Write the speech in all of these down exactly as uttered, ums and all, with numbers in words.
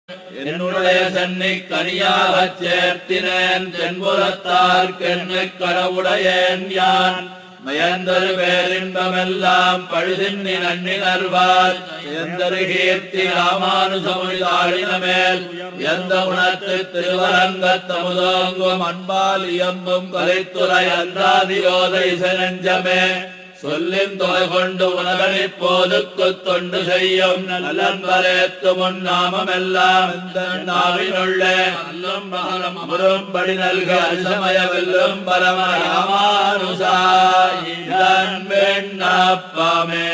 என்னுடைய சென்னை கனியாகச் சேர்த்தினேன் தென்புறத்தார்க்கென்னு கடவுடையேன் யான் மயந்தரு பேரின்பமெல்லாம் பழுதின்னி நன்னினர்வார் எந்தரு கீர்த்தி ராமானுசமுனிதாளினமேல் எந்த உணர்த்து திருவரங்கத்தமுதோங்கும் அன்பால் இயம்பும் கலைத்துறை அன்றாதியோதை செனஞ்சமே சொல்லின் தொலை கொண்டு உணவனை போதுக்கு தொண்டு செய்யும் நல்லன்பரேத்து முன் நாமெல்லாம் இந்த நாவினுள்ளே அல்லும் மகரம் அமரும்படி நல்க அசமய வெல்லும் பரம ராமானுசாயிதன் வெண்ணப்பமே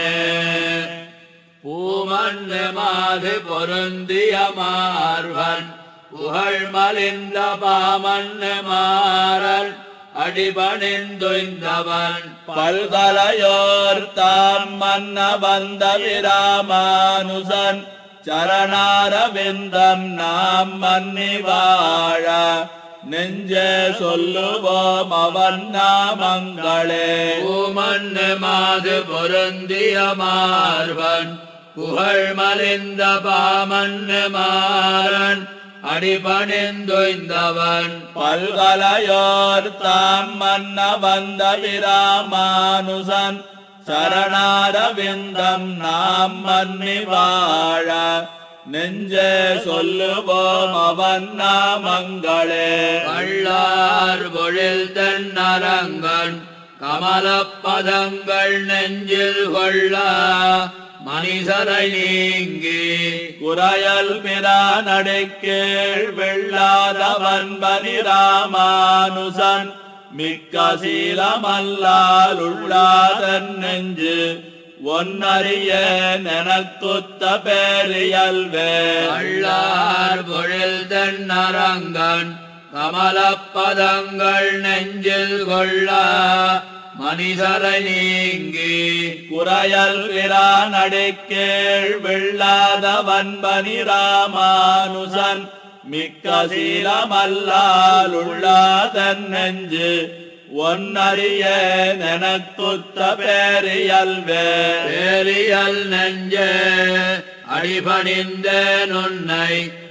பூமண்ணு மாது பொருந்திய மார்வன் புகழ் மலிந்த பாமண்ணு மாறல் அடிபணிந்துய்ந்தவன் பல்கலையோர் தாம் மன்ன வந்த விராமானுசன் சரணாரவிந்தம் நாம் மன்னி வாழ நெஞ்சே சொல்லுவோம் அவன் நாமங்களே பூமண்ணு மாது பொருந்திய மார்வன் புகழ் மலிந்த பாமண்ணு மாறன் அடிபணிந்துய்ந்தவன் பல்கலையோர் தாம் மன்ன வந்த விராமானுசன் சரணாரவிந்தம் நாம் மன்னி வாழ நெஞ்சே சொல்லுவோம் அவன் நாமங்களே வள்ளார் பொழில் தென்னரங்கன் கமலப்பதங்கள் நெஞ்சில் கொள்ள மனிதரை நீங்கி குறையல் பிரானடைக்கேள் வெள்ளாதவன் பனி ராமானுசன் மிக்க சீலமல்லால் உள்ளாதன் நெஞ்சு ஒன்னறிய நெனக்குத்த பேரியல்வே வள்ளார் பொழில் தென்னரங்கன் கமலப்பதங்கள் நெஞ்சில் கொள்ள மனிதரை நீங்கி குறையல் பிரானடைக்கேள் வெள்ளாதவன் பனி ராமானுசன் மிக்க சீலமல்லால் உள்ளாதன் நெஞ்சு ஒன்னறிய நெனக்குத்த பேரியல்வே பேரியல் நெஞ்சே அடிபணிந்தேன் உன்னை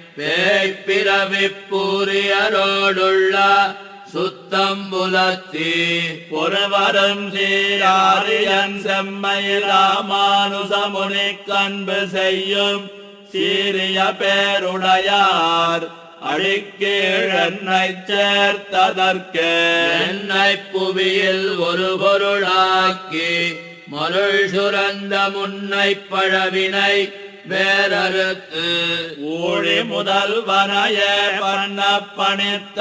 பேய்பிறவிப்பூரியரோடுள்ள சுத்தம் புலத்தி பொறுவரும் சீராரியன் செம்மை ராமானுசமுனி கண்பு செய்யும் சீரிய பேருடையார் அடிக்கீழ் என்னை சேர்த்ததற்கு என்னை புவியில் ஒரு பொருளாக்கி மருள் சுரந்த முன்னை பழவினை வேறறுத்து ஊழி முதல்வனையே பண்ண பணித்த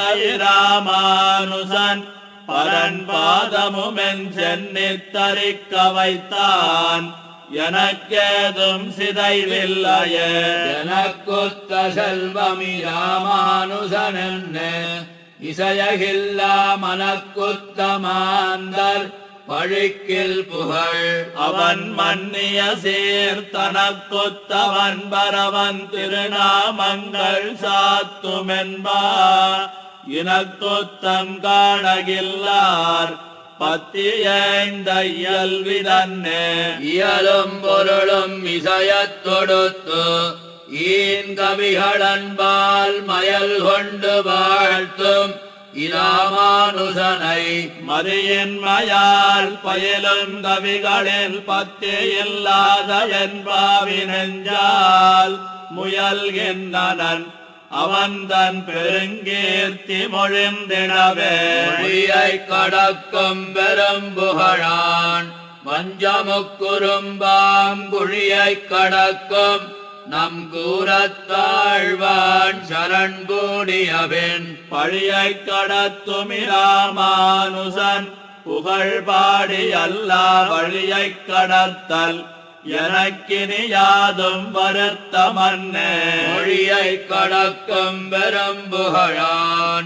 ராமானுசன் பரன் பாதமுமென் சென்னித் தரிக்க வைத்தான் எனக்கேதும் சிதைவில்லையே எனக்குத்த செல்வமி ராமானுசன் என்ன இசையகில்லா மனக்குத்த மாந்தர் பழிக்கில் புகழ் அவன் மன்னிய சீர்த்தனக்குத்தவன் பரவன் திருநாமங்கள் சாத்துமென்பார் இனக்குத்தம் காணகில்லார் பத்தியைந்த இயல்விதன்னே இயலும் பொருளும் இசையத் தொடுத்து ஈன் கவிகளன்பால் மயல் கொண்டு வாழ்த்தும் இராமானுசனை மதியின் மயால் பயிலும் கவிகளில் பத்தி இல்லாத என்பாவி நெஞ்சால் முயல்கின்றனன் அவன் தன் பெருங்கீர்த்தி மொழிந்திடவே மொழியை கடக்கும் பெரும் புகழான் வஞ்சமுக்குறும்பாம் குழியை கடக்கும் நம் கூறத்தாழ்வான் சரண் கூடியபின் பழியை கடத்தும் ராமானுசன் புகழ் பாடி அல்லா வழியை கடத்தல் எனக்கினி யாதும் வருத்தமன்னே மொழியை கடக்கும் பெரும் புகழான்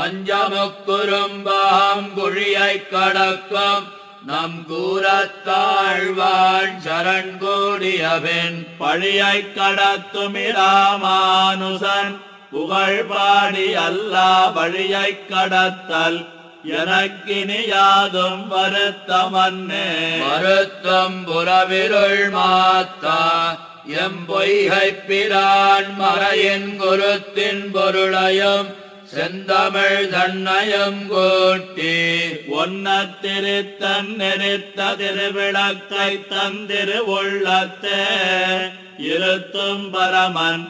வஞ்சமுக்குறும்பாம் குழியை கடக்கும் நம் கூறத்தாழ்வான் சரண் கூடியபின் பழியை கடத்தும் ராமானுசன் புகழ் பாடி அல்லா வழியை கடத்தல் எனக்கினி யாதும் வருத்தமன்னே வருத்தம் புறவிருள் மாத்தா எம்பொய்கைப் பிரான் மறையின் குருத்தின் பொருளையும் செந்தமிழ் தன்னையும் கூட்டி ஒன்னத் திருத்தன் நெறித்த திருவிளக்கை தந்திரு உள்ளத்தே இருத்தும் பரமன்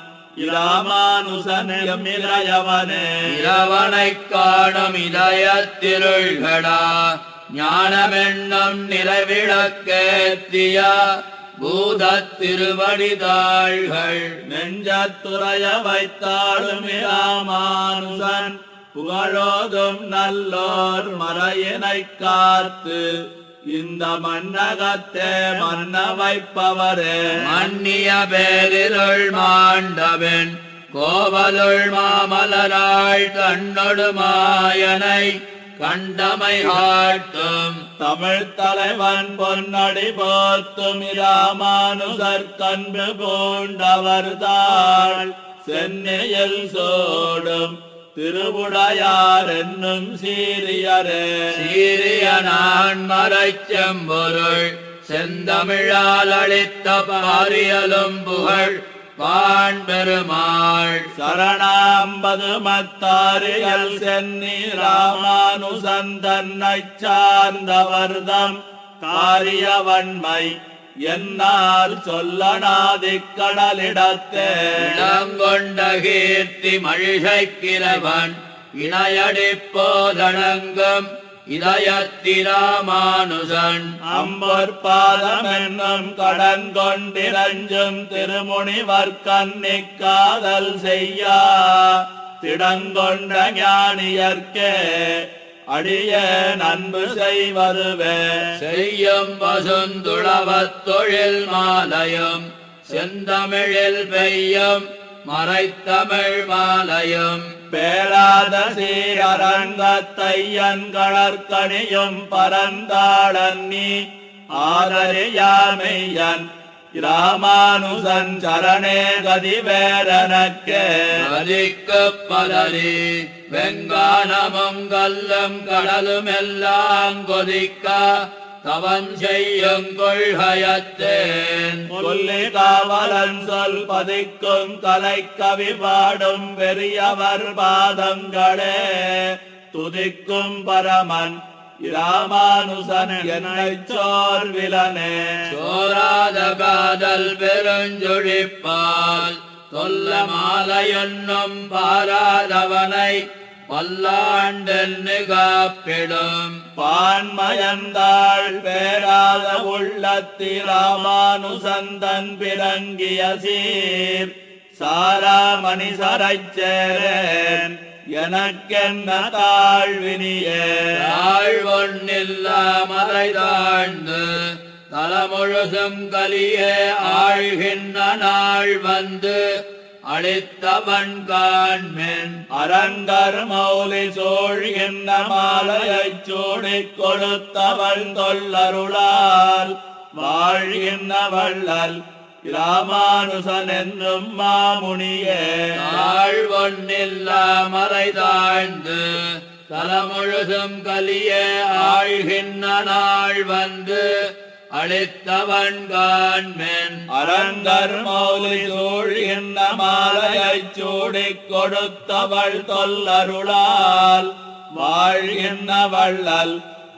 இராமானுசனம் இறையவனே இரவனைக் காணும் இதயத்திருள்களா ஞானமென்னும் நிறைவிளக்கேத்திய பூதத் திருவடிதாள்கள் நெஞ்சத்துறைய வைத்தாடும் இராமானுசன் புகழோதும் நல்லோர் மறையினைக் காத்து இந்த மன்னகத்தே மன்ன வைப்பவரே மன்னிய பேரிருள் மாண்டவன் கோவலுள் மாமலராள் கண்ணொடு மாயனை கண்டமை காட்டும் தமிழ் தலைவன் பொன்னடி போத்தும் இராமானுசர் கன்பு பூண்டவர்தாள் சென்னையில் சோடும் திருவுடையார் என்னும் சீரியரே சீரிய நான் மறைச்செம்பொருள் செந்தமிழால் அளித்த பாரியலும் புகழ் பாண் பெருமாள் சரணாம்பது மத்தாரியல் சென்னி ராமானுசன் தன்னைச் சார்ந்தவர்தம் காரியவன்மை என்னால் சொல்லனாதிக் கடலிடத்தே இளங்கொண்ட கீர்த்தி மழிசைக்கிறவன் இணையடிப்போதணங்கும் இதயத்திராமானுசன் அம்பொற்பாதம் என்னும் கடன் கொண்டிரஞ்சும் திருமுனிவர் கண்ணிக் காதல் செய்யா திடங்கொண்ட ஞானியர்க்கே அடிய நன்பு செய்வதுவே செய்யும் பசுந்துளவத் தொழில் மாலையும் செந்தமிழில் பெய்யும் மறைத்தமிழ் மாலையும் பேராத சீரரங்கத்தையன் கணற்கணியும் பரந்தாளன் நீ ஆதரியாமையன் ராமானுசன் சரணே கதி வேறனக்கே கதிக்கு பலரி வெங்கானமும் கல்லும் கடலும் எல்லாம் கொதிக்க தவம் செய்யும் கொள்கையத்தேன் கொல்லி காவலன் சொல் பதிக்கும் கலை கவி பாடும் பெரியவர் பாதங்களே துதிக்கும் பரமன் இராமானுசன் என்னைச் சோர்விலனே சோராத காதல் பெருஞ்சொழிப்பால் தொல்ல மாலையொன்னும் பாராதவனை பல்லாண்டென்னு காப்பிடும் பான்மயந்தாள் பேராத உள்ளத்தில் ராமானுசந்தன் பிறங்கிய சீர் சாராமணி சரைச் சேரேன் எனக்கென்ன தாழ்வினியே தாழ்வொன்னில்லா மறை தாழ்ந்து தலமுழுசும் கலியே ஆழ்கின்ற நாள் வந்து அளித்தவன் காண்மென் அரங்கர் மௌலி சோழ்கின்ற மாலையைச் சூடிக் கொடுத்தவள் தொல்லருளால் வாழ்கின்ற வள்ளல் ராமானுசன் என்னும் மாமுனியே தாழ்வொன்னில்லா மறை தாழ்ந்து தலமுழுசும் கலியே ஆழ்கின்ற நாள் வந்து அளித்தவன் காண்மென் அரங்கர் மௌலி சூழ்கின்ற மாலையைச் சூடிக் கொடுத்தவள் தொல்லருளால் வாழ்கின்ற வள்ளல்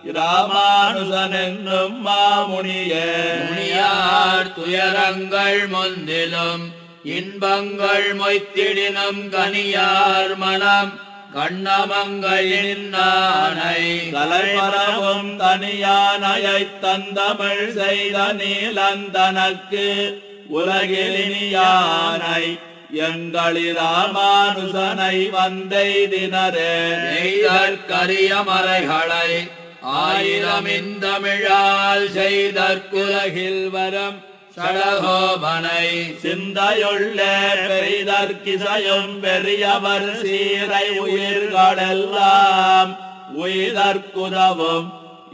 ராமானுசன் என்னும் மாமுனியே முனியார் துயரங்கள் முந்திலும் இன்பங்கள் மொய்த்திடினும் கனியார் மனம் கண்ணமங்களின் நானை கலைமரவும் தனியானையைத் தந்தமிழ் செய்த நீலந்தனக்கு உலகிலினியானை எங்களி ராமானுசனை வந்தெய்தினரே நெய்தற்கரிய மறைகளை ஆயிரம் இந்தமிழால் செய்தற்குலகில் வரம் சடகோபனை சிந்தையுள்ளே பெய்தற்கிசையும் பெரியவர் சீரை உயிர்களெல்லாம் உயிர்க்குதவும்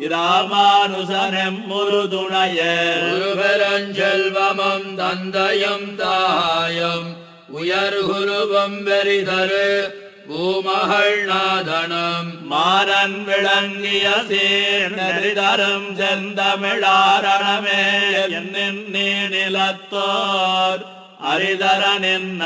இராமானுசனம் முருதுணையே பூமகள் நாதனும் மாறன் விளங்கிய சீர் நெறிதரும் செந்தமிழாரணமே நீ நிலத்தோர் அரிதர நின்ன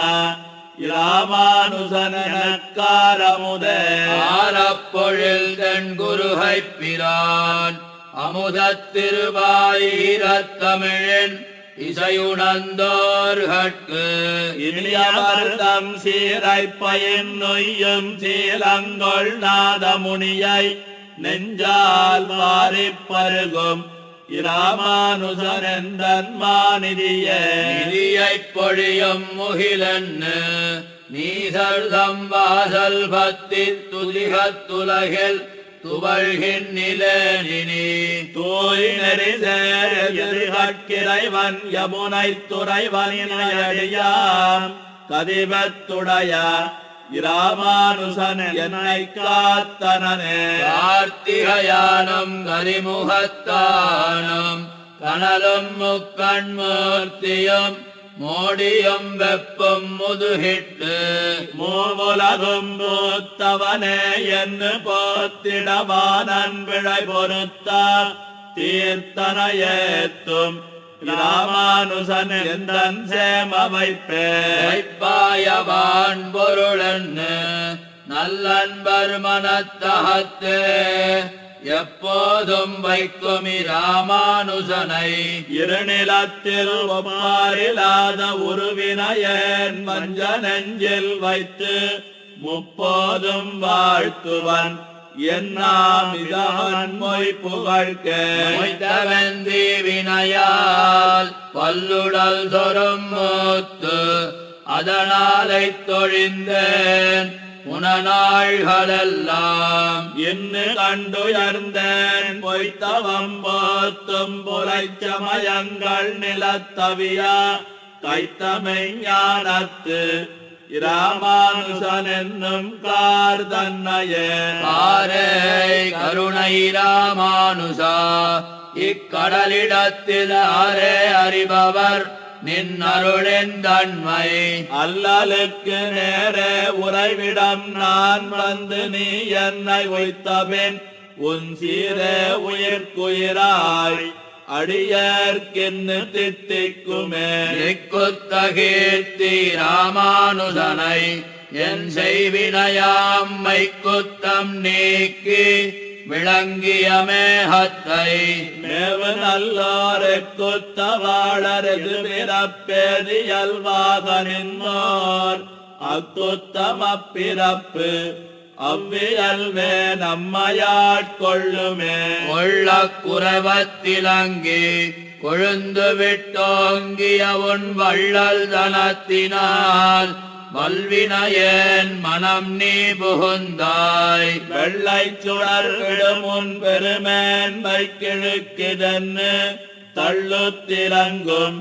இராமானுசனக்காரமுதே ஆரப்பொழில் தென் குருகைப் பிரான் அமுதத் திருவாயிரத்தமிழின் இசையுணர்ந்தோர்கட்கு இனியவர்தம் சீரைப்பயின் நொய்யும் சீலங்கொள் நாதமுனியை நெஞ்சால் வாரிப் பருகும் இராமானுசனெந்தன்மாநிதியே நிதியைப் பொழியும் முகிலன்னு நீசர்தம் வாசல் பத்தி துதிகத்துலகில் துவழ்கின்னிலேனினி தூய் நெறிசேர்கிறைவன் யமுனை துறைவனினையடியாம் கதிபத்துடைய இராமானுசன் என்னை காத்தனனே கார்த்திகயானும் கரிமுகத்தானும் கனலும் முக்கண்மூர்த்தியும் மோடியும் வெப்பம் முதுகிட்டு மூவுலகும் பூத்தவனே என்று போத்திடவானன் விழை பொருத்த தீர்த்தனையேத்தும் இராமானுசன் எந்தன் சேம வைப்பே வைப்பாயவான் பொருளன்னு நல்லன்பர் மனத்தகத்தே எப்போதும் வைக்கும் இராமானுசனை இருநிலத்தில் ஒப்பாரிலாத உருவினையன் மஞ்ச நெஞ்சில் வைத்து முப்போதும் வாழ்த்துவன் என்னாமிதவன் மொய் புகழ்க மொய்த்தவந்தி வினையால் பல்லுடல் தொரும் மூத்து அதனாலை தொழிந்தேன் புனநாள்களெல்லாம் என்று கண்டுயர்ந்தேன் பொய்த்தவம் போத்தும் புலைச்சமயங்கள் நிலத்தவியா கைத்தமை ஞானத்து இராமானுசன் என்னும் கார் தன்னையே பாரே கருணை ராமானுசா இக்கடலிடத்தில் ஆரே அறிபவர் நின் அருளின் தன்மை அல்லலுக்கு நேரே உறைவிடம் நான் வந்து நீ என்னை வைத்தபின் உன் சீரே உயிர்க்குயிராய் அடியர்க்கின்னு தித்திக்குமே திக்குத்த கீர்த்தி ராமானுசனை என் செய்வினையாம் மைக்குத்தம் நீக்கி விளங்கிய மேகத்தை மேவு நல்லோருக்குத்த வாழறது பிறப்பேதியல்வாக நின்னோர் அக்குத்தம் அப்பிறப்பு அவ்வியல்வே நம்மையாட்கொள்ளுமே கொள்ள குறைவத்திலங்கி கொழுந்து விட்டோங்கிய உன் வள்ளல் தனத்தினால் வல்வினையேன் மனம் நீ புகுந்தாய் வெள்ளை சுடர்விடும் உன் பெருமேன்மை கிழக்கிதன்னு தள்ளுத்திறங்கும்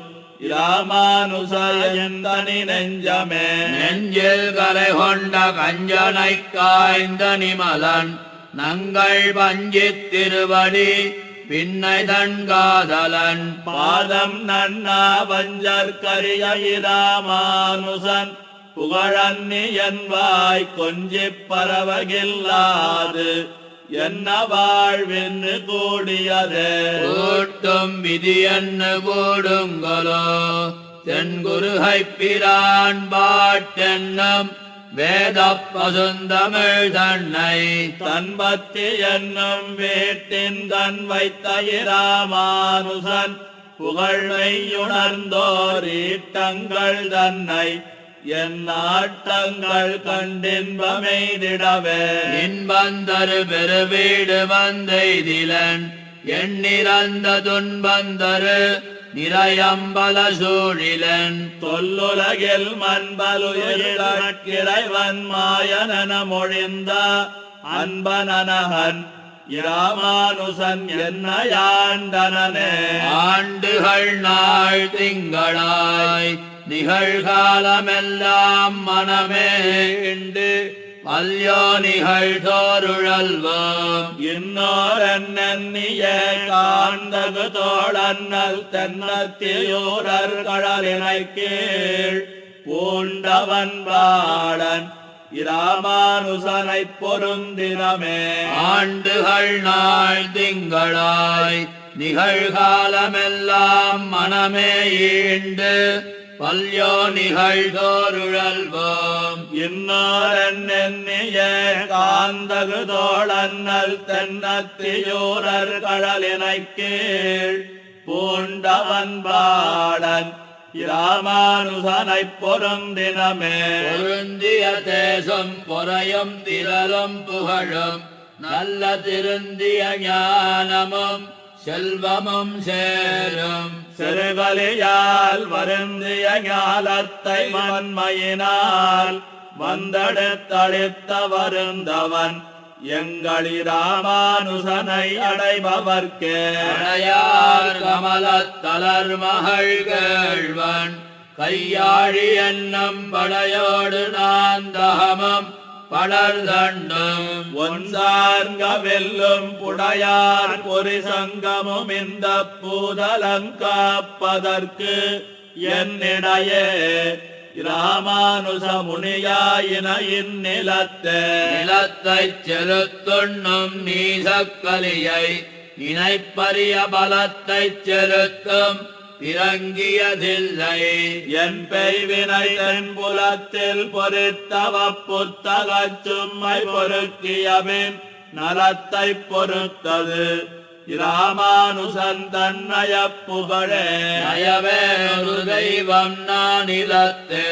இராமானுசன் தனி நெஞ்சமே நெஞ்சில் கரை கொண்ட கஞ்சனை காய்ந்த நிமலன் நங்கள் பஞ்சித் திருவடி பின்னை தன்காதலன் பாதம் நன்னா வஞ்சர் கரிய இராமானுசன் புகழன்னி என் வாய் கொஞ்சிப் பரவகில்லாது என்ன வாழ்வென்று கூடியதே கூட்டும் விதி என்ன கூடுங்களோ தென்குருகைப் பிரான் பாட்டென்னும் வேத பசுந்தமிழ் தன்னை தன்பத்தி என்னும் வீட்டின் கண் வைத்த இராமானுசன் புகழ்மையுணர்ந்தோர் ஈட்டங்கள் தன்னை என் நாட்டங்கள் கண்டின்பமெய்திடவே இன்பந்தரு பெருவீடு வந்தெய்திலன் எண்ணிறந்த துன்பந்தரு நிறையம்பல சூழிலன் தொல்லுலகில் மண்பலுயிரிறைவன் மாயனன மொழிந்த அன்பனனகன் இராமானுசன் என்னையாண்டனனே ஆண்டுகள் நாள் திங்களாய் நிகழ்காலமெல்லாம் மனமே இண்டு பல்யோனிகள் தோருழல்வோம் இன்னோர் என்னிய காந்தகு தோழன்னல் தென்னத்தியூரர் கடலினை கீழ் பூண்டவன் பாடன் இராமானுசனைப் பொருந்தினமே. ஆண்டுகள் நாள் திங்களாய் நிகழ்காலமெல்லாம் மனமே ஈண்டு பல்யோ நிகழ்தோருழல்வோம். இன்னாரன் எண்ணிய காந்தகு தோழன்னல் தென்னத்தியூரர் கடலினைக் கீழ் பூண்டவன் பாடன் இராமானுசனைப் பொருந்தினமே. பொருந்திய தேசம் பொறையும் திரளும் புகழும் நல்ல திருந்திய ஞானமும் செல்வமும் சேரும். சிறுகலியால் வருந்திய ஞாலத்தை மண்மையினால் வந்தெடுத்தளித்த வருந்தவன் எங்களி ராமானுசனை அடைபவர்க்கே. அடையார் கமலத் தளர் மகள் கேழ்வன் கையாழி என்னும் படையோடு நாந்தகமும் படர்தண்டும் ஒன்சார்க வெல்லும் புடையார் பொறி சங்கமும் இந்த பூதலங்காப்பதற்கு என்னிடையே ராமானுச முனியாயின இந்நிலத்தே. நிலத்தைச் செலுத்துண்ணும் நீசக்கலியை இணைப்பரிய பலத்தைச் செலுத்தும் பிறங்கியதில்லை. என் பெய்வினை தென்புலத்தில் பொறித்தவ புத்தகச் சும்மை பொறுக்கியபின் நலத்தை பொறுத்தது இராமானுசன் தன்னய புகழே. நயவே ஒரு தெய்வம் நானிலத்தே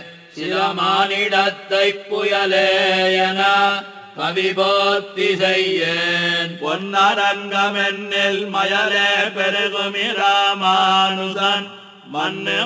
சிலமானிடத்தை புயலே என கவி போத்தி செய்யேன். பொன்னரங்கமென்னில் மயலே பெருகுமி ராமானுசன் மண்ணு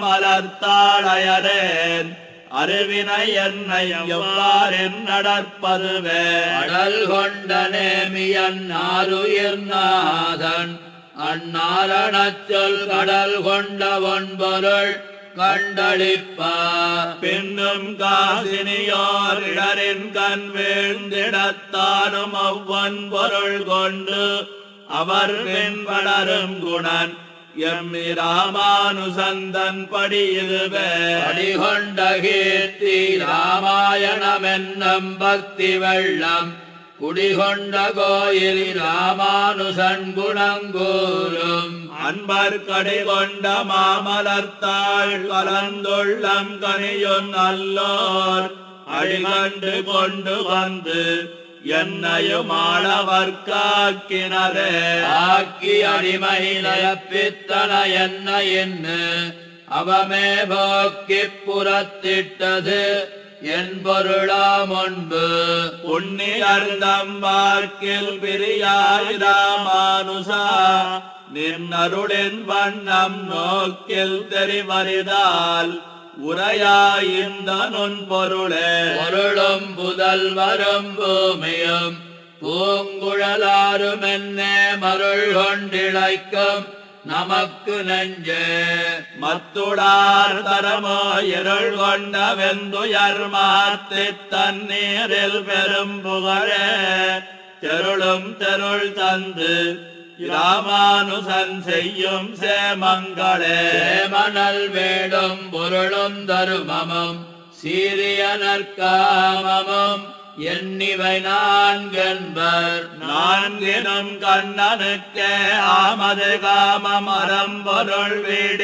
மாமலர்த்தாளையரேன் அறிவினை என்னை எவ்வாறென் நடப்பதுவே. அடல் கொண்ட நேமியன் ஆருயிர் நாதன் அந்நாரணச் சொல் கடல் கொண்ட ஒன்பொருள் கண்டளிப்பா. பின்னும் காசினியோர் இடரின் கண் வீழ்ந்திடத்தானும் அவ்வொன் பொருள் கொண்டு அவர் பின்படரும் குணன் எம்மி ராமானுசந்தன் படி இதுவே. அடிகொண்ட கீர்த்தி ராமாயணமென்னும் பக்தி வெள்ளம் குடிகொண்ட கோயில் ராமானுசன் குணங்கூரும். அன்பர் கடிகொண்ட மாமலர்த்தாள் கலந்துள்ளம் கனியுன் அல்லோர் அடிகண்டு கொண்டு வந்து என்னையும் ஆளவர்க்காக்கினரே. ஆக்கி அடிமை நயப்பித்தன என்ன என்று அவமே போக்கி புறத்திட்டது என் பொருளா முன்பு. புண்ணியர்தம் வாக்கில் பிரியாய் ராமானுசா நின்னருளின் வண்ணம் நோக்கில் தெரிவரிதால் உரையாயிந்த நுண் பொருளே. பொருளும் புதல்வரும் பூமியும் பூங்குழலாரும் என்னே மருள் கொண்டிழைக்கும் நமக்கு நெஞ்சே. மத்துடார் தரமோ இருள் கொண்ட வெந்துயர் மாத்தி தண்ணீரில் பெரும் புகழே தெருளும் தெருள் தந்து ராமானுசன் செய்யும் சேமங்களே. சேமனல் வேடும் பொருளும் தருமமும் சீரிய நற்காமமும் எண்ணிவை நான்கென்பர். நான்கினும் கண்ணனுக்கே ஆமது காமம் அறம்பொருள்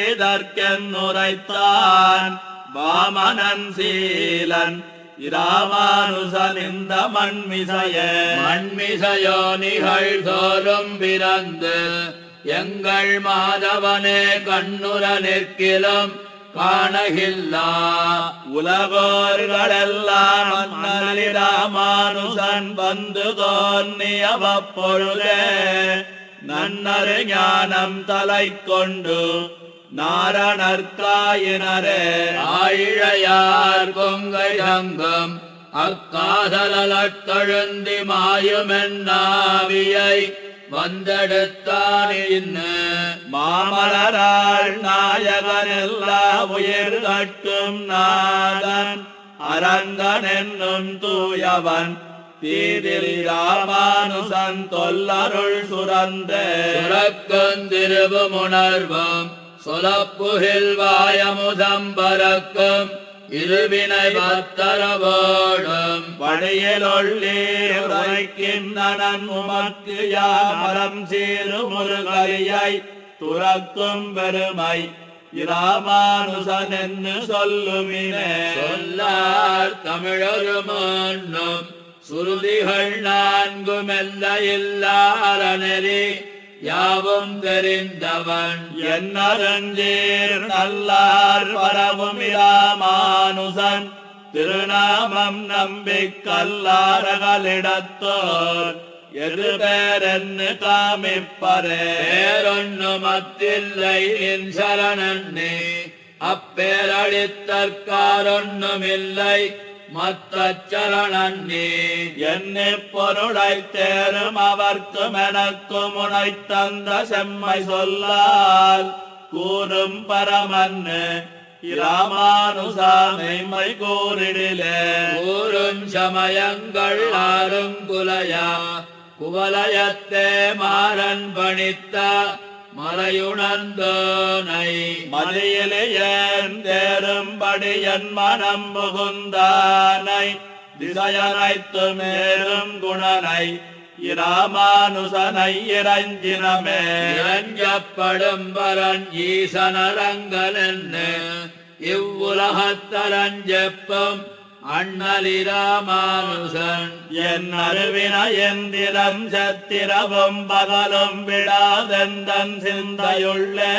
வீடிதற்கென்னுரைத்தான் வாமனன் சீலன் இராமானுசன் இந்த மண்மிசைய. மண்மிசையோ நிகழ்தோறும் பிறந்து எங்கள் மாதவனே கண்ணுர நிற்கிலும் காணகில்லா. உலகோர்களெல்லாம் மன்னலி ராமானுசன் வந்து தோன்னியவ பொழுதே நன்னரு ஞானம் தலை கொண்டு நாரணர்காயினரே. ஆயிழையார் கொங்கை தங்கம் அக்காதலத்தழுந்தி மாயுமென்னாவியை வந்தெடுத்தான் இன்னு. மாமலராள் நாயகன் எல்லா உயிர் கட்டும் நாதன் அரங்கன் என்னும் தூயவன் தீதில் ராமானுசன் தொல்லருள் சுரந்தே. சுரக்கும் திருவுமுணர்வும் சொலப்புகில் வாயமுதம் பறக்கும் இருவினை பத்தரவோடும் படையலொள்ளீர் உரைக்கின்றனன் உமக்கு யாமரம் சீரு முருகலியை துறக்கும் பெருமை இராமானுசன் என்று சொல்லுமினே. சொல்லார் தமிழொரு மன்னும் சுருதிகள் நான்கும் எல்ல இல்லார நெறி யாவும் தெரிந்தவன் என்னருஞ்சீர் நல்லார் பரவும் இராமானுசன் திருநாமம் நம்பிக் கல்லாரகளிடத்தோர் எது பேரென்னு காமிப்பரே. பேரொன்னு மத்தில்லை என் சரணன்னே அப்பேரளித்தற்காரொன்னுமில்லை மத்த சரணன்னே. என்னை பொருளை தேரும் அவர்க்கும் எனக்கும் உனை தந்த செம்மை சொல்லால் கூறும் பரமன்னு இராமானுசாமை கூறிடிலே. கூறும் சமயங்கள் ஆறும் குலையா குவலயத்தே மாறன் பணித்த மறையுணர்ந்தோனை மதியிலேயன் தேரும்படி என் மனம் புகுந்தானை திசையனைத்து மேலும் குணனை இராமானுசனை இறைஞ்சினமே. இறஞ்சப்படும் வரன் ஈசனரங்கலென்னு இவ்வுலகத்தரஞ்செப்பும் அண்ணலிராமானுசன் என் அருவின எந்திரம் சத்திரவும் பகலும் விடாதெந்தன் சிந்தையுள்ளே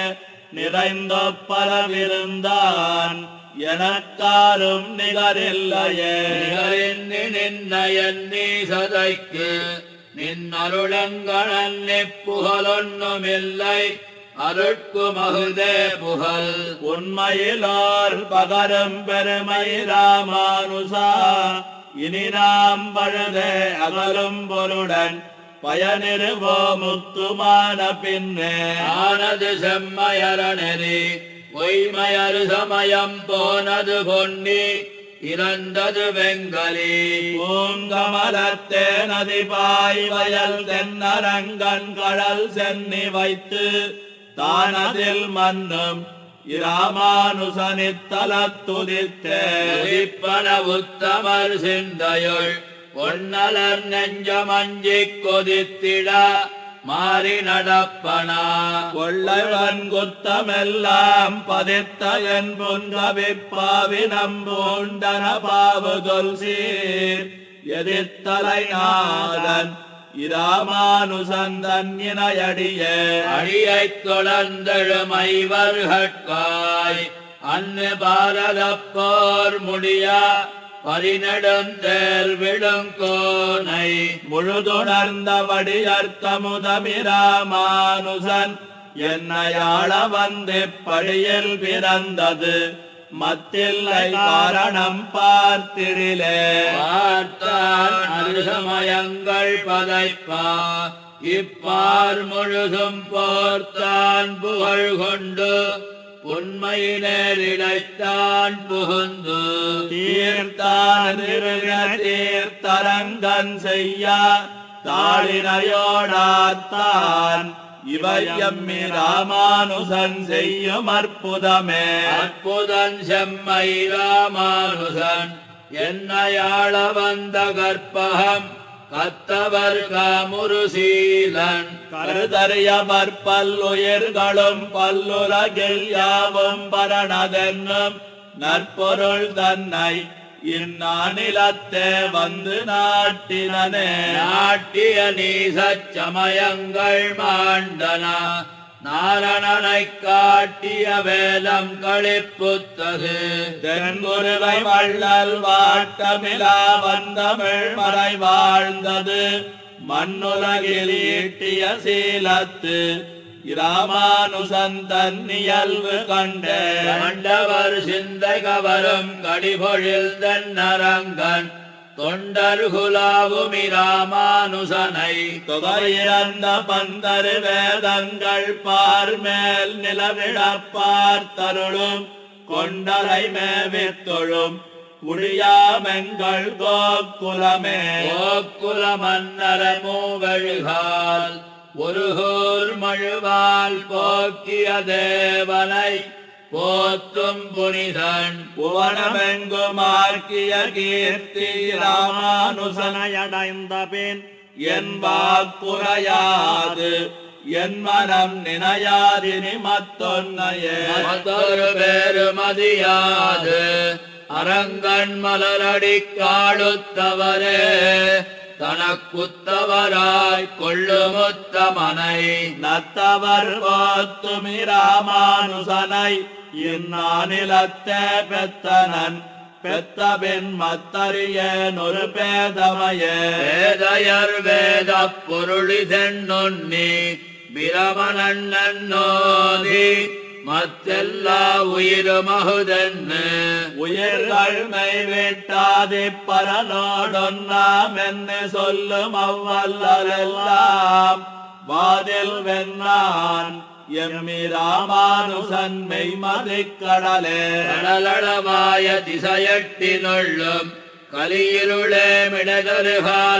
நிறைந்தொப்பரவிருந்தான் எனக்காரும் நிகரில்லையே. நிகரின்னு நின்ன எண்ணி சதைக்கு நின்னருளங்கணன் புகழொன்னுமில்லை அருட்கு மகுதே புகழ். உண்மையிலோர் பகரும் பெருமை ராமானுசா இனி நாம் பழுதே அகலும் பொருடன் பயனிருவோ முத்துமான பின்னே. ஆனது செம்மையரணி பொய்மையரு சமயம் போனது பொன்னி இறந்தது வெங்கலி. பூங்கமலத்தே நதி பாய் வயல் தென்னரங்கன் கடல் சென்னி வைத்து தானதில் மன்னும் இராமானுசனித்தலத்துதித்தே. உதிப்பன உத்தமர் சிந்தையுள் பொன்னலர் நெஞ்சமஞ்சிக் கொதித்திட மாறி நடப்பனா. கொள்ளைவன் குத்தமெல்லாம் பதித்த என் புன்கவிப்பாவி நம்பூண்டன பாவுதொல் சீர் எதிர்த்தலை நாதன் இராமானுசந்தன் இணையடிய. அடியைத் தொடர்ந்தெழுமைவர்கட்காய் அன்னு பாரதப் போர் முடியா பரிநெடுந்தேர் விடுங்கோனை முழுதுணர்ந்தபடி அர்த்தமுதமிராமானுசன் என்னையாள வந்து படியில் பிறந்தது மத்தில்லை காரணம் பார்த்திடிலே. பார்த்தான் அருசமயங்கள் பதைப்பா இப்பார் முழுதும் போர்த்தான் புகழ் கொண்டு உண்மையினரிடைத்தான் புகுந்து தீர்த்தான் தீர்த்தரங்கன் செய்ய தாளினையோடாத்தான் இவை எம்மி ராமானுசன் செய்யும் அற்புதமே. அற்புதன் செம்மை ராமானுசன் என்னையாள வந்த கற்பகம் கத்தவர் காமுருசீலன் கருதறியவர் பல்லுயிர்களும் பல்லுலகில் யாவும் பரணதென்னும் நற்பொருள் தன்னை இந்நானிலத்தே வந்து நாட்டினனே. நாட்டிய நீசச் சமயங்கள் மாண்டனா நாரணனை காட்டிய வேலம் களிப்புத்தது. தென்குருவை வள்ளல் வாட்டமிலா வந்தமிழ் மறை வாழ்ந்தது மண்ணுலகில் ஈட்டிய சீலத்து இராமானுசந்தன் இயல்பு கண்டே. கண்டவர் சிந்தை கவரும் கடிபொழில் தென்னரங்கன் தொண்டர் குலாவும் இராமானுசனை தொகையிறந்த பந்தரு வேதங்கள் பார்மேல் நிலவிழப் பார்த்தருளும் கொண்டலை மேவித்தொழும் குடியாமெங்கள் கோக்குலமே. கோக்குல மன்னர மூவழுகால் ஒருகூர் மழுவால் போக்கிய தேவனை போத்தும் புனிதன் புவனமெங்குமார்க்கிய கீர்த்தி ராமானுசனையடைந்த பின் என் வாக்குரையாது என் மனம் நினையாதினி மத்தொன்னையே மற்றொரு பேரு மதியாது அரங்கன் மலரடி காடுத்தவரே தனக்குத்தவராய் கொள்ளுமுத்தமனை நத்தவர் போத்துமி ராமானுசனை இந்நானிலத்தே பெத்தனன் பெத்தபின் மத்தறியேன் ஒரு பேதமையே வேதையர் வேத பொருளிதென்னொன்னி பிரமணன் நன்னோதி மத்தெல்லா உயிர்மகுதென்னு உயிர்கள் மெய்விட்டாதி பரனோடொன்னாம் என்று சொல்லும் அவ்வல்லெல்லாம் வாதில் வெண்ணான் எம்மி ராமானுசன் மெய்மதிக்கடலே கடலடமாய திசையட்டினுள்ளும் கலியிருளே மிடதரு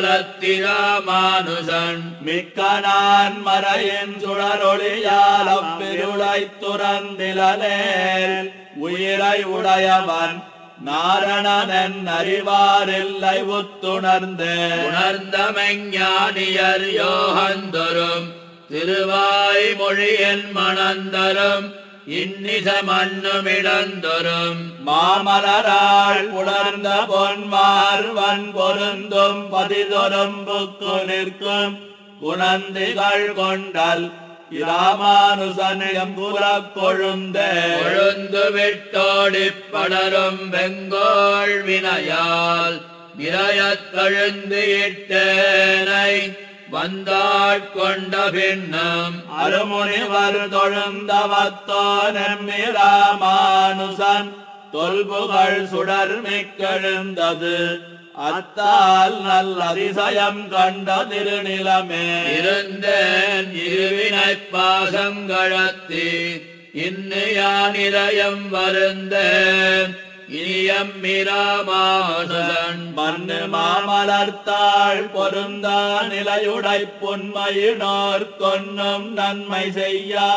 காலத்திராமானுசன் மிக்க நான் மறையின் சுடரொளியால் அவ்விருளை துறந்திலனேல் உயிரை உடையவன் நாரணன் அறிவாரில்லை உத்துணர்ந்து உணர்ந்த மெஞ்ஞானியர் யோகந்தரும் திருவாய் மொழியன் மணந்தரும் இன்னிச மண்ணுமிடந்தரும் மாமலராள் உணர்ந்த பொன்மார்வன் பொருந்தும் பதிதொரும் புக்கு நிற்கும் குணந்திகள் கொண்டல் இராமானுசனியம் புறக் கொழுந்தே கொழுந்து விட்டோடிப் படரும் வெங்கோள் வினையால் நிறையத் கழுந்து இட்டேனை வந்தாட்கொண்ட பின்னம் அருமுனிவர் தொழுந்தவத்தோனெம்மி ராமானுசன் தொல்புகழ் சுடர் மிக்கெழுந்தது அத்தால் நல்ல அதிசயம் கண்ட திருநிலமே இருந்தேன் இருவினைப் பாசங்கழத்தி இன்னு யானிரயம் வருந்தேன் இனியம் மிராமானுசன் மண்ணு மாமலர்த்தாள் பொருந்தா நிலையுடை பொன்மையினோர் கொன்னும் நன்மை செய்யா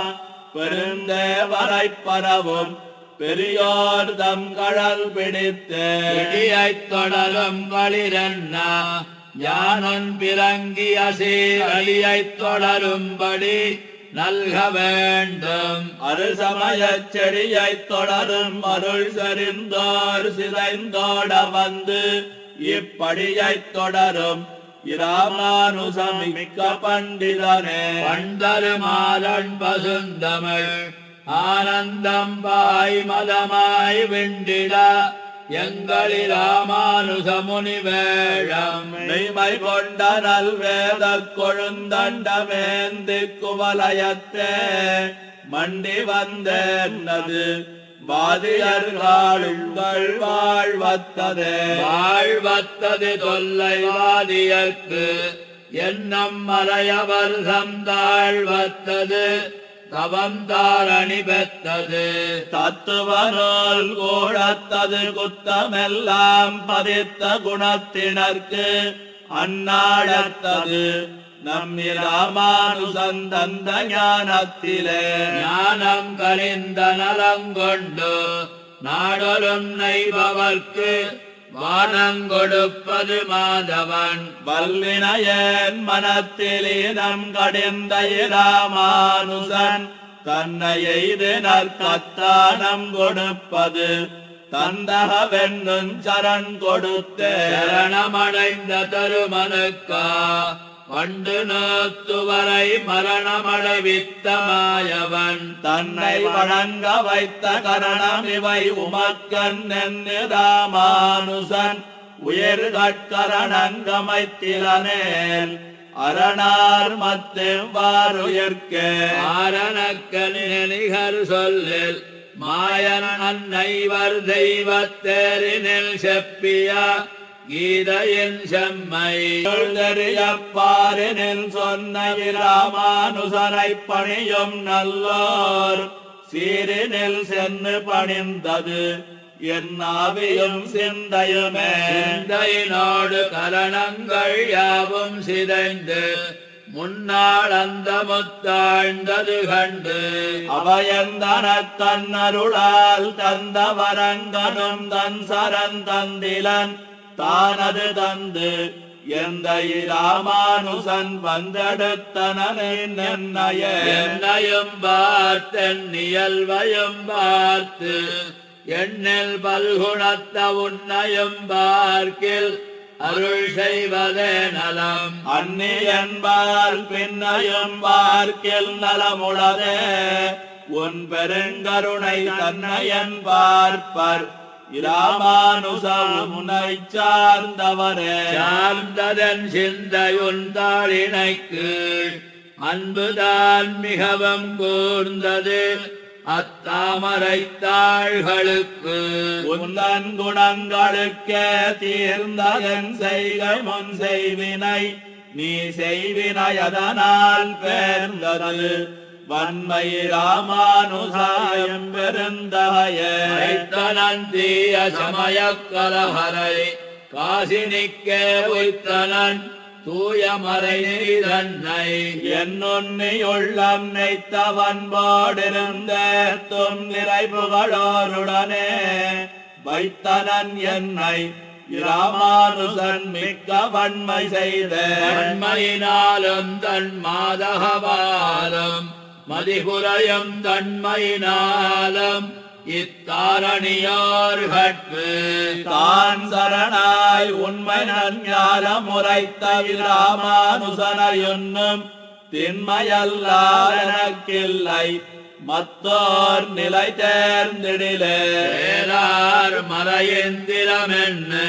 பெருந்தேவரை பரவும் பெரியோர் தம் கடல் பிடித்து இடியைத் தொடரும் களிரண்ணா யானொன் பிறங்கிய சீரலியைத் தொடரும்படி நல்க வேண்டும் அருசமயச் செடியைத் தொடரும் அருள் செறிந்தோர் சிதைந்தோட வந்து இப்படியைத் தொடரும் இராமானுசம் மிக்க பண்டிதனே பண்டருமாறன் பசுந்தமிழ் ஆனந்தம் பாய் மதமாய் விண்டிட எங்களில் ராமானுச முனிவேழம் மெய்மை கொண்ட நல்வேத கொழுந்தண்டமேந்தி குவலயத்தே மண்டி வந்தேன்னது வாதியர்களுங்கள் வாழ்வத்ததே வாழ்வத்தது தொல்லை வாதியர்க்கு என்னம் மலையவர் சந்தாழ்வத்தது தவம் தாரணி பெற்றது தத்துவனோல் கூடத்தது குத்தமெல்லாம் பதித்த குணத்தினர்க்கு அந்நாடத்தது நம்மி ராமானுசன் தந்த ஞானத்திலே ஞானம் கரிந்த நலங்கொண்டு நாடொரும் நெய்பவர்க்கு வானங்கொடுப்பது மாதவன் வல்வினையன் மனத்திலீனம் கடிந்த இராமானுசன் தன்னை எய்து நற்கத்தானம் கொடுப்பது தந்தகவென்னும் சரண் கொடுத்தே சரணமடைந்த தருமனுக்கா பண்டு நோத்துவரை மரணமடைவித்த மாயவன் தன்னை வழங்க வைத்த கரணம் இவை உமக்கன் என்று ராமானுசன் உயர் கட்கரணங்கமைத்திலனேல் அரணார் மத்தெவ்வாறுயர்க்கே ஆரணக்கனிகர் சொல்லில் மாயன் அன்னைவர் தெய்வத்தேரினில் செப்பிய கீதையின் செம்மை தெரியப்பாரினில் சொன்ன ராமானுசனை பணியும் நல்லோர் சீரினில் சென்று பணிந்தது என் ஆவியும் சிந்தையுமே சிந்தையினோடு கரணங்கள் யாவும் சிதைந்து முன்னாள் அந்த முத்தாழ்ந்தது கண்டு அவையந்தன தன்னருளால் தந்த வரங்கனும் தன் சரண் தந்திலன் தானது தந்து எந்த ராமானுசன் வந்தெடுத்தனன் என்னைய என்னையும் பார்த்தன் இயல்வையும் பார்த்து எண்ணில் பல்குணத்த உன்னையும் பார்க்கில் அருள் செய்வதே நலம் அன்னி என்பால் பின்னையும் பார்க்கில் நலமுளதே உன் பெருங்கருணை தன்னையன் பார்ப்பர் ராமானுசா முனை சார்ந்தவரே சார்ந்ததன் சிந்தையுன் தாளினைக்கு அன்புதான் மிகவும் கூர்ந்தது அத்தாமரை தாள்களுக்கு உந்தன் குணங்களுக்கே தீர்ந்ததன் செய்க முன் செய்வினை நீ செய்வினை அதனால் பேர்ந்தது வன்மை ராமானுசாயம் பெருந்தகையே வைத்தனந்திய சமய கலஹரை காசினிக்கே வைத்தனன் தூயமறை தன்னை என்னுன்னியுள்ளம் நெய்த்தவன்போடிருந்த தும் நிறைபுகளோருடனே வைத்தனன் என்னை ராமானுசன் மிக்க வன்மை செய்த வன்மையினாலும் தன் மாதகவாலும் மதிபுரையும் தன்மையினாலும் இத்தாரணியோர்கட்கு தான் சரணாய் உண்மை நஞ்ஞானம் உரைத்த ராமானுசனையுன்னும் திண்மையல்லார் எனக்கில்லை மத்தோர் நிலை தேர்ந்திடிலே மறையந்திரமென்னு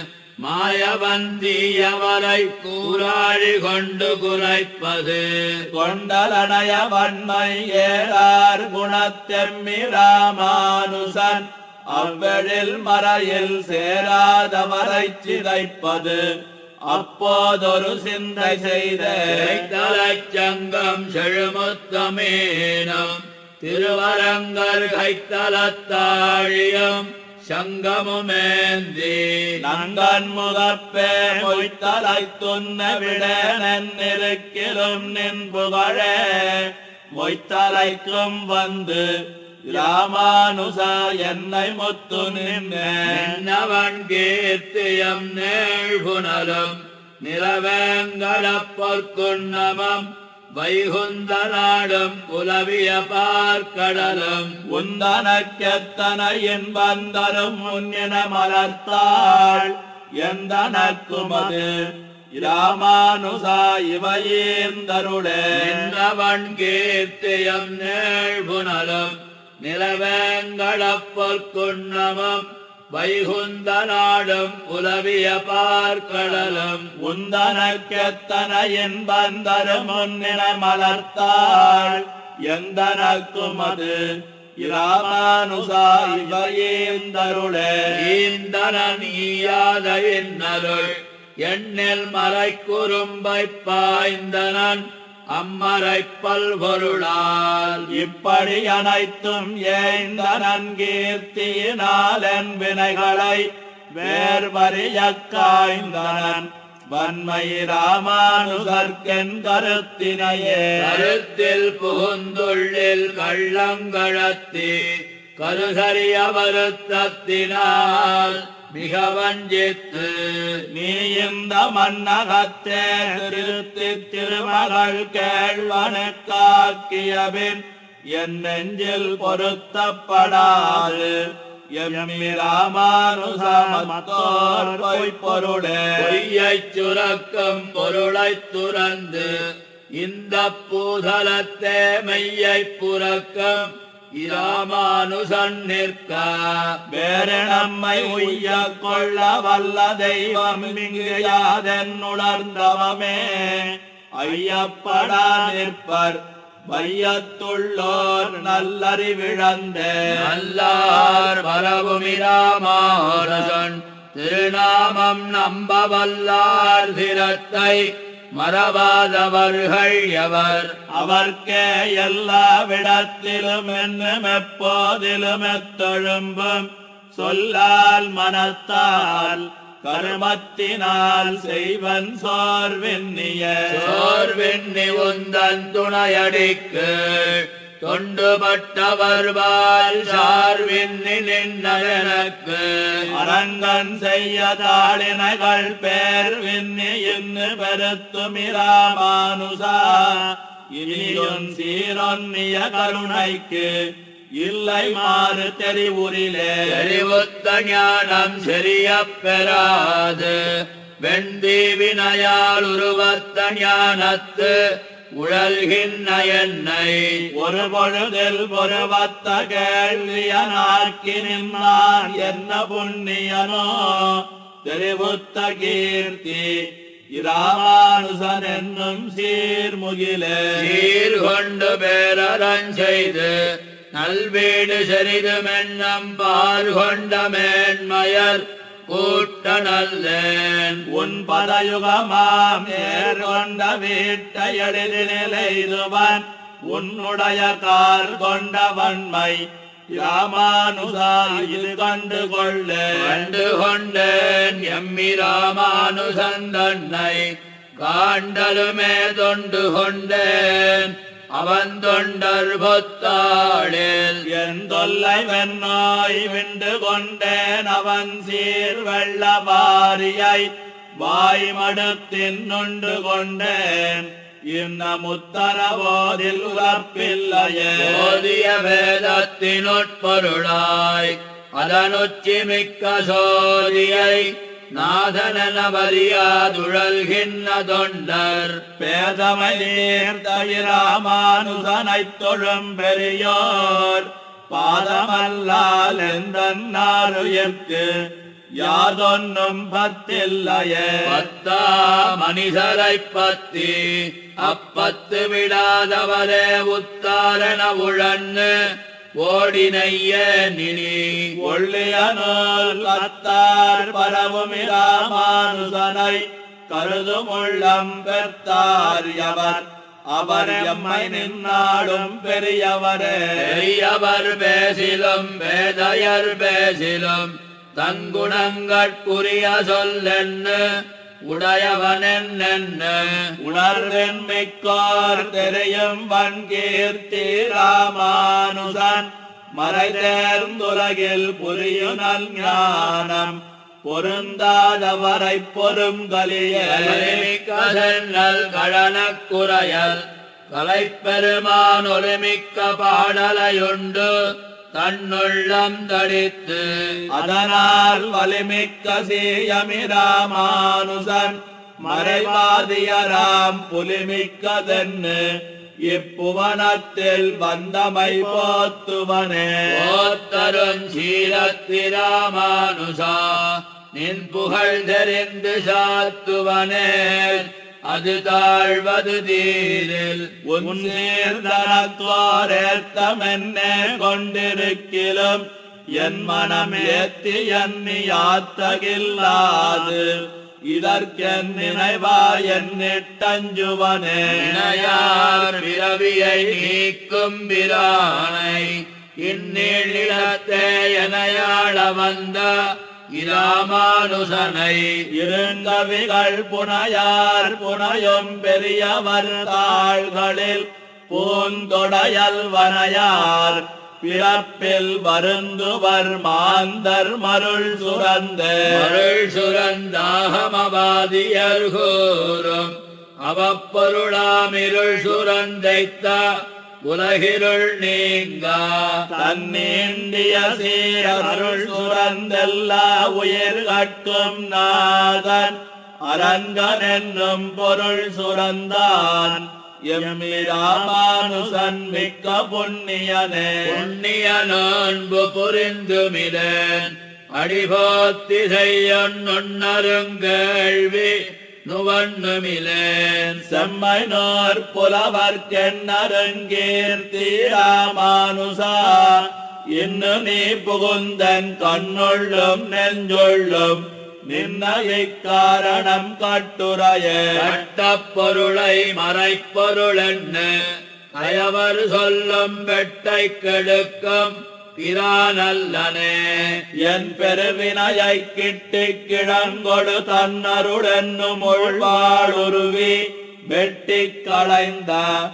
மாயவந்தியவரை கூறாழி கொண்டு குறைப்பது கொண்டலனைய வன்மை ஏறார் குணத்தெம்மி ராமானுசன் அவ்வெழில் மறையில் சேராதவரை சிதைப்பது அப்போதொரு சிந்தை செய்த தலைச்சங்கம் செழுமுத்தமேனம் திருவரங்கர் கைத்தலத்தாழியம் சங்கமுமேந்தி நங்கன் முகப்பே மொய்த்தலை துன்ன விட நெருக்கிலும் நின் புகழே மொய்த்தலைக்கும் வந்து ராமானுசா என்னை முத்து நின்னவன் கீர்த்தியம் நேழ்புணலும் நிலவேங்கடப் பொற்குன்னமம் வைகுந்த நாடும் குலவிய பார்க்கடலும் உந்தனக்கெத்தனையின் வந்தரும் முன்னின மலர்த்தாள் எந்தனக்குமது ராமானுசா இவையேந்தருளே நின்றவன் கீர்த்தியம் நேழ்புணலும் நிலவேங்கடப் பொற்குன்னமம் வைகுந்த நாடும் உலவிய பார்க்கடலும் உந்தனக்கெத்தனையின் வந்தரும் முன்னின மலர்த்தாள் எந்தனக்குமது ராமானுசா இவையேந்தருளே ஈந்தனன் ஈயாத இன்னருள் எண்ணில் மறை குறும்பை பாய்ந்தனன் அம்மரை பல்பொருளால் இப்படி அனைத்தும் ஏய்ந்தனன் கீர்த்தியினால் என் வினைகளை வேர்வறிய காய்ந்தனன் வன்மை ராமானுசர்க்கென் கருத்தினையே கருத்தில் புகுந்துள்ளில் கள்ளங்கழத்தி கருசரிய வருத்தத்தினால் மிக வஞ்சித்து நீ இந்த மன்னகத்தே திருத்தி திருமகள் கேள்வனுக்காக்கியபின் என் நெஞ்சில் பொருத்தப்படாது எம்மி ராமானுசமத்தோர் பொய் பொருளே பொய்யைச் சுரக்கும் பொருளைத் துறந்து இந்த பூதலத்தே மெய்யைப் புறக்கும் இராமானுசன் நிற்க வேறு நம்மை உய்ய கொள்ள வல்ல தெய்வம் இங்கு யாதென்னுணர்ந்தவமே ஐயப்படா நிற்பர் வையத்துள்ளோர் நல்லறிவிழந்த நல்லார் பரவும் இராமானுசன் திருநாமம் நம்ப வல்லார் திறத்தை மறவாதவர்கள் எவர் அவர்க்கே எல்லா விடத்திலும் என்னும் எப்போதிலும் எத்தொழும்பும் சொல்லால் மனத்தால் கருமத்தினால் செய்வன் சோர்வென்னிய சோர்வென்னி உந்தன் துணையடிக்கு தொண்டுபட்டவர்வால் சார்வென்னி நின்ன எனக்கு அரங்கன் செய்ய தாளினைகள் பேர் விண்ணி இன்னு பெருத்துமிராமானுசா இனியொன் சீரொன்னிய கருணைக்கு இல்லை மாறு தெரிவுரிலே தெரிவுத்த ஞானம் செறிய பெறாது வெண்டி வினையால் உருவத்த ஞானத்து உழல்கின்ற என்னை ஒரு பொழுதில் பொருவத்த கேள்வியனாக்கி நின்றான் என்ன புண்ணியனோ தெரிவுத்த கீர்த்தி இராமானுசன் என்னும் சீர்முகிலே சீர்கொண்டு பேரறஞ் செய்து நல்வீடு செறிதுமென்னம் பால் கொண்ட மேன்மயர் கூட்ட நல்லேன் உன் பதயுகமாம் ஏற்கொண்ட வீட்டை எழிலினைதுவன் உன்னுடைய கால் கொண்ட வன்மை ராமானுசா இது கண்டு கொள்ள கண்டு கொண்டேன் எம்மி ராமானுசன் தன்னை காண்டலுமே தொண்டு கொண்டேன் அவன் தொண்டர் பொத்தாளில் என் தொல்லை வெண்ணாய் விண்டு கொண்டேன் அவன் சீர் வெள்ள வாரியை வாய் மடுத்தின் நொண்டு கொண்டேன் இன்ன முத்தரவோதில் உலப்பில்லையே ஓதிய வேதத்தினுட்பொருளாய் அதனுச்சி மிக்க சோதியை நாதனன வரியாதுழல்கின்ற தொண்டர் பேதமை நீர்த்த இராமானுசனைத் தொழும் பெரியோர் பாதமல்லால் எந்தன்னாருயிர்க்கு யாதொன்னும் பத்தில்லையே பத்தா மனிதரை பத்தி அப்பத்து விடாதவரே உத்தாரண உழன்னு ஓடினைய நினி ஒள்ளிய நூல் கத்தார் பரவும் இராமானுசனை கருதும் உள்ளம் பெற்றார் எவர் அவர் எம்மை நின்னாடும் பெரியவரே பெரியவர் பேசிலும் வேதையர் பேசிலும் தங்குணங்கட்குரிய சொல்லென்னு உடையவனென்ன உணர்வென் மிக்கோர் தெரியும் வன்கீர்த்தி ராமானுசன் மறை தேர்ந்துலகில் புரியும் நல் ஞானம் பொருந்தாதவரை பொருங்கலியல் கடனக்குறையல் கலைப்பெருமான் ஒருமிக்க பாடலையுண்டு தன்னுள்ளம் தடித்து அதனால் வலிமிக்க சீயமிராமானுசன் மறைவாதியராம் புலிமிக்கதென்னு இப்புவனத்தில் வந்தமை போத்துவனே போத்தரும் சீரத்திராமானுசா நின் புகழ் தெரிந்து சாத்துவனே அது தாழ்வது தீரில் உன் சீர்தனத்தோரேத்தமென்னே கொண்டிருக்கிலும் என் மனம் ஏத்தி எண்ணி யாத்தகில்லாது இதற்கென் நினைவா என்னிட்டஞ்சுவனே இணையார் பிறவியை நீக்கும் பிரானை இந்நிலத்தே எனையாள வந்த இராமானுசனை இருங்கவிகள் புனையார் புனையும் பெரியவர் தாள்களில் பூந்தொடையல் வனையார் பிறப்பில் வருந்துவர் மாந்தர் மருள் சுரந்த மருள் சுரந்தாகமவாதியர் கூறும் அவப்பொருளாமிருள் சுரந்தைத்த உலகிருள் நீங்கா தன்னீண்டிய சீரருள் சுரந்தெல்லா உயிர் கட்கும் நாதன் அரங்கன் என்னும் பொருள் சுரந்தான் எம்மி ராமானுசன் மிக்க புண்ணியனே புண்ணிய நோன்பு புரிந்துமிரன் அடிபோத்தி செய்யன் நுண்ணருங்கேள்வி நுவண்ணுமிலேன் செம்மை நோர் புலவர்க்கென்னருங்கீர்த்தி ராமானுசா இன்னு நீ புகுந்தன் கண்ணுள்ளும் நெஞ்சொள்ளும் நின்ன இக்காரணம் கட்டுரையே கட்டப் பொருளை மறைப்பொருள் என்ன அயவர் சொல்லும் வெட்டை கெடுக்கும் பிரானல்லனே. என் பெருவினையை கிட்டி கிழங்கொடு தன்னருடென்னும் உள்வாளுருவி வெட்டி களைந்த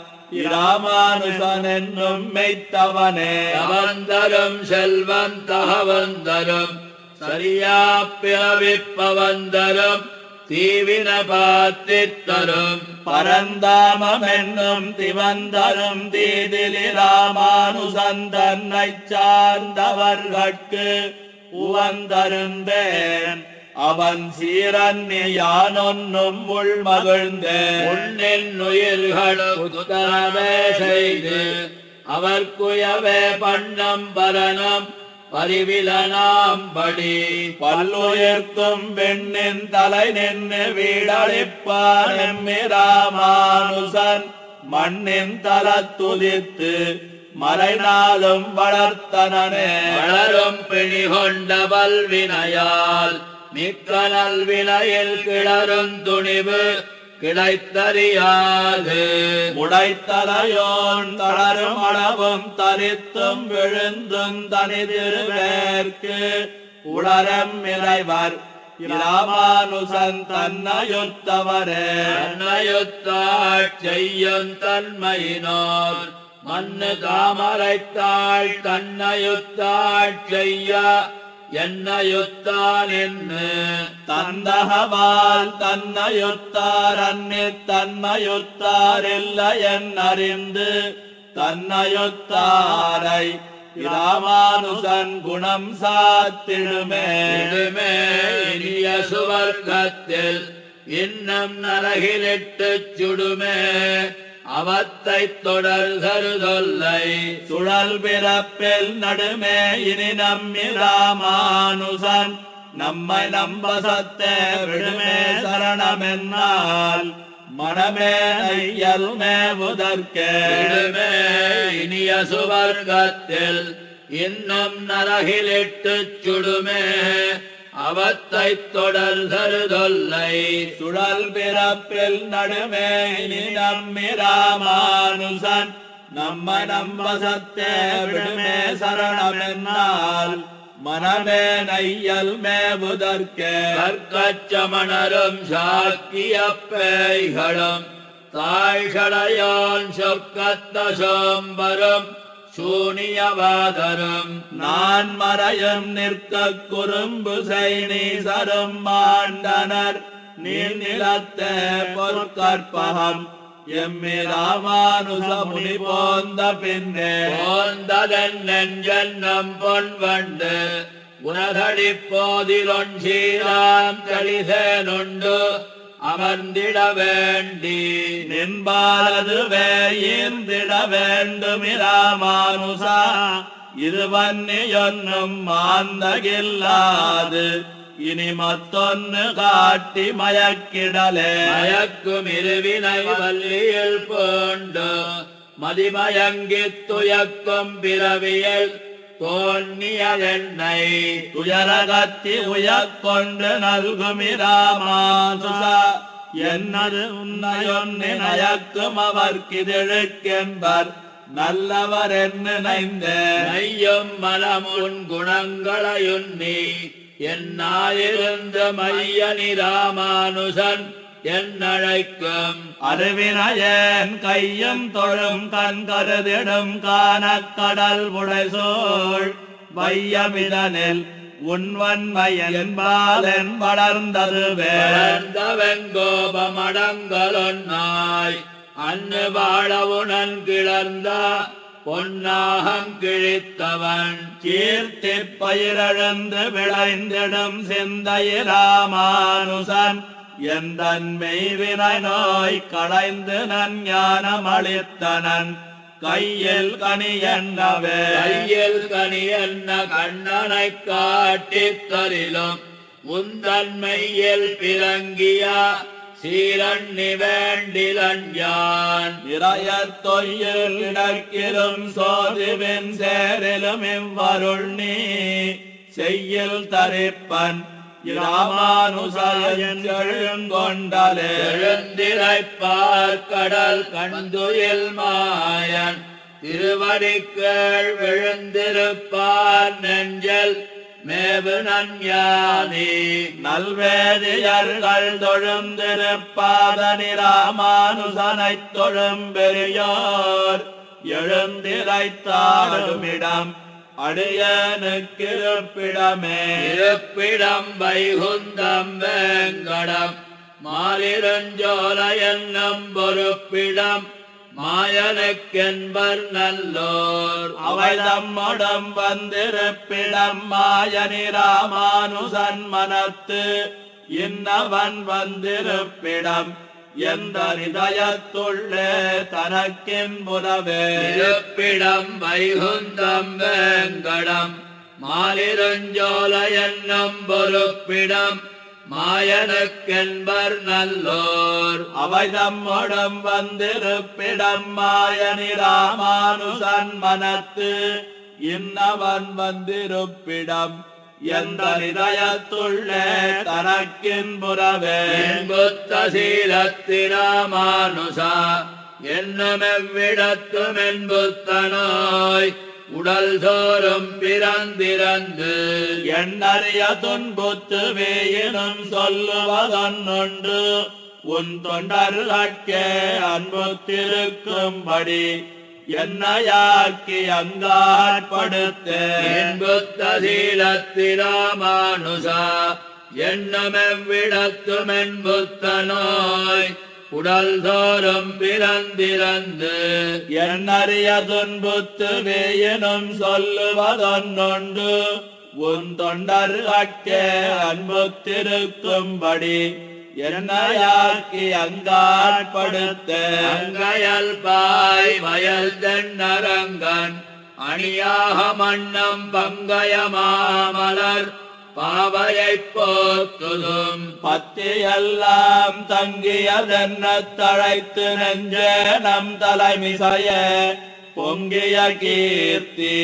இராமானுசன் என்னும் மெய்த்தவனே. அவந்தரும் செல்வம் தகவந்தரும் சரியா பிறவிப்பவந்தரும் தீவின பாத்தித்தரும் பரந்தாமம் என்னும் திவந்தரும் தீதிலி ராமானுசன் தன்னை சார்ந்தவர்கட்கு உவந்தருந்தேன். அவன் சீரன்னி யானொன்னும் உள் மகிழ்ந்தேன். உன்னின் உயிர்களுத்தரவே செய்து அவர்க்குயவே பண்ணம் பரணம் பரிவிலனாம்படி பல்லுயிர்க்கும் பெண்ணின் தலை நின்று வீடழிப்பான் எம்மிராமானுசன் மண்ணின் தலத்துதித்து மறைநாளும் வளர்த்தனனே. வளரும் பிணி கொண்ட பல்வினையால் மிக்க நல்வினையில் கிளரும் துணிவு கிடைத்தறியாது. உடைத்தலையோன் தளரும் அளவும் தரித்தும் விழுந்தும் தனிதிருவேற்கு உளரம் இறைவர் இராமானுசன் தன்னையுத்தவரே. தன்னையுத்தாட் செய்யும் தன்மையினோர் மண்ணு தாமரைத்தாள் தன்னையுத்தாட் செய்ய என்னையுத்தான் என்று தந்தகவால் தன்னையுத்தார் அன்னி தன்மையுத்தார் இல்லை என்னறிந்து தன்னையுத்தாரை இராமானுசன் குணம் சாத்திடுமே. இடுமே இனிய சுவர்க்கத்தில் இன்னும் நரகிலிட்டுச் சுடுமே அவத்தை தொடர் தருதொல்லை. சுழல் பிறப்பில் நடுமே இனி நம்மி ராமானுசன் நம்மை நம்பசத்தே விடுமே சரணமென்னால் மனமே ஐயல்மே முதற்கே. இடுமே இனிய சுவர்க்கத்தில் இன்னும் நரகிலிட்டுச் சுடுமே அவத்தை தொடர் தருதொல்லை. சுழல் பிறப்பில் நடுமே இனி நம்மி ராமானுசன் நம்மை நம்பசத்தே விடுமே சரணமென்னால் மனமே நையல் மேவுதற்கே. கற்கச்சமணரும் சாக்கிய பேய்களும் தாழ்சடையோன் சொற்கத்த சோம்பரும் சூனியவாதரும் நான் மறையும் நிற்க குறும்பு செய்நீசரும் மாண்டனர் நீர் நிலத்தே பொற்கற்பகம் எம்மி ராமானுச முனி போந்த பின்னே. போந்ததன் நெஞ்சன்னம் பொன்வண்டு உனதடி போதிலொன் சீராம் தெளிசேனுண்டு அமர்ந்திட வேண்டி நின்பாலதுவே ஈர்ந்திட வேண்டும் இராமானுசா. இது வன்னியொன்னும் மாந்தகில்லாது இனி மத்தொன்னு காட்டி மயக்கிடலே. மயக்கும் இருவினை வல்லியில் பூண்டு மதிமயங்கித் துயக்கும் பிறவியல் தோன்னிய என்னை துயரகத்தி உயக்கொண்டு நல்கும் இராமானுசா. என்னது உன்னையொன்னு நயக்கும் அவர்க்கிதழுக்கென்பர் நல்லவர் என்று நைந்தே. நையும் மனமுன் குணங்களையுன்னி என்னாயிருந்த மையனி ராமானுசன் என்னழைக்கும் அறிவினையேன் கையும் தொழும் கண் கருதிடும் காணக்கடல் புடைசோள் வையமிதனில் உன்வன்மையன்பாலன் வளர்ந்ததுவே. வளர்ந்தவெங்கோபமடங்களொன்னாய் அன்னு வாழவுணன் கிளர்ந்த பொன்னாகம் கிழித்தவன் கீர்த்தி பயிரழுந்து விளைந்திடும் சிந்தையிராமானுசன் எந்தன் மெய்வினை நோய் களைந்து நன் ஞானம் அளித்தனன் கையில் கனி என்னவே. கையில் கனி என்ன கண்ணனை காட்டித் தரிலும் உந்தன்மையில் பிறங்கிய சீரண்ணி வேண்டிலன் யான். இறையத் தொய்யில் இடக்கிலும் சோதிவின் சேரிலும் இவ்வருள் நீ செய்யில் தரிப்பன் இராமானுசன் எழுங்கொண்டலே. எழுந்திரைப்பார் கடல் கண்டுயில் மாயன் திருவடிக்கள் விழுந்திருப்பார் நெஞ்சல் மேவு நன்யானே நல்வேதியர்கள் தொழுந்திருப்பாதனி ராமானுசனைத் தொழும் பெரியோர் எழுந்திரைத்தாடுமிடம் அடியனுக்கிருப்பிடமே இருப்பிடம் வைகுந்தம் வேங்கடம் மாலிருஞ்சோலை என்னும் பொறுப்பிடம் மாயனுக்கென்பர் நல்லோர் அவை தம்மடம் வந்திருப்பிடம் மாயனி ராமானுசன் மனத்து இன்னவன் வந்திருப்பிடம் எந்த இதயத்துள்ளே தனக்கின்புறவே இருப்பிடம் வைகுந்தம் வேங்கடம் மாலிருஞ்சோலை என்னும் பொறுப்பிடம் மாயனுக்கென்பர் நல்லோர் அவை தம்மடம் வந்திருப்பிடம் மாயனி ராமானுசன் மனத்து இன்னவன் வந்திருப்பிடம் எந்த இதயத்துள்ளே தனக்கின்புறவே புத்த சீலத்திராமானுசா என்னமெவ்விடத்தும் என் புத்தனோய் உடல் தோறும் பிறந்திறந்து எண்ணறிய துன்புத்துவேயினும் சொல்லுவதொன்று உன் தொண்டர்கட்கே அன்புத்திருக்கும்படி என்னையாக்கி அங்காட்படுத்தேன் புத்த சீலத்திராமானுசா என்னமெவ்விடத்தும் என் புத்தனோய் உடல் தோறும் பிறந்திறந்து எண்ணறிய துன்புத்துவேயினும் சொல்லுவதொன்று உன் தொண்டர்கட்கே அன்புத்திருக்கும்படி என்னையாக்கி அங்காட்படுத்த அங்கையல் பாய் வயல் தென்னரங்கன் அணியாக மன்னம் பங்கயமாமலர் பாவையைப் போத்துதும் பத்தியெல்லாம் தங்கியதென்ன தழைத்து நெஞ்ச நம் தலைமிசைய பொங்கிய கீர்த்தி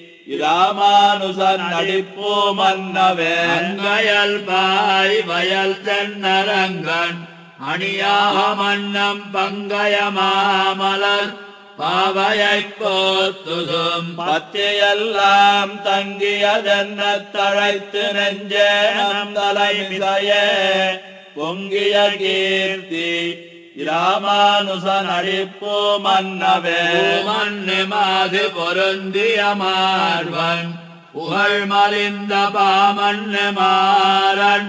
ராமானுசன் நடிப்போ மன்னவே அங்கையல் பாய் வயல் தென்னரங்கன் அணியாக மன்னம் பங்கயமாமலர் பாவையைப் போத்துதும் பத்தியெல்லாம் தங்கியதென்ன தழைத்து நெஞ்ச நம் தலைமிசைய பொங்கிய கீர்த்தி ராமானுசன் அடிப்போ மன்னவே மன்னு மாது பொருந்திய மார்வன் புகழ் மலிந்த பாமன்னு மாறன்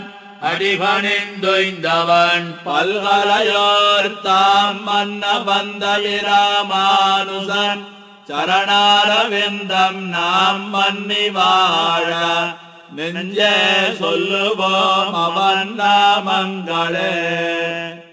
அடிபணிந்தொய்ந்தவன் பல்கலையோர் தாம் மன்ன வந்த ராமானுசன் சரணாரவிந்தம் நாம் மன்னி வாழ நெஞ்சே சொல்லுவோம் அவன் நாமங்களே.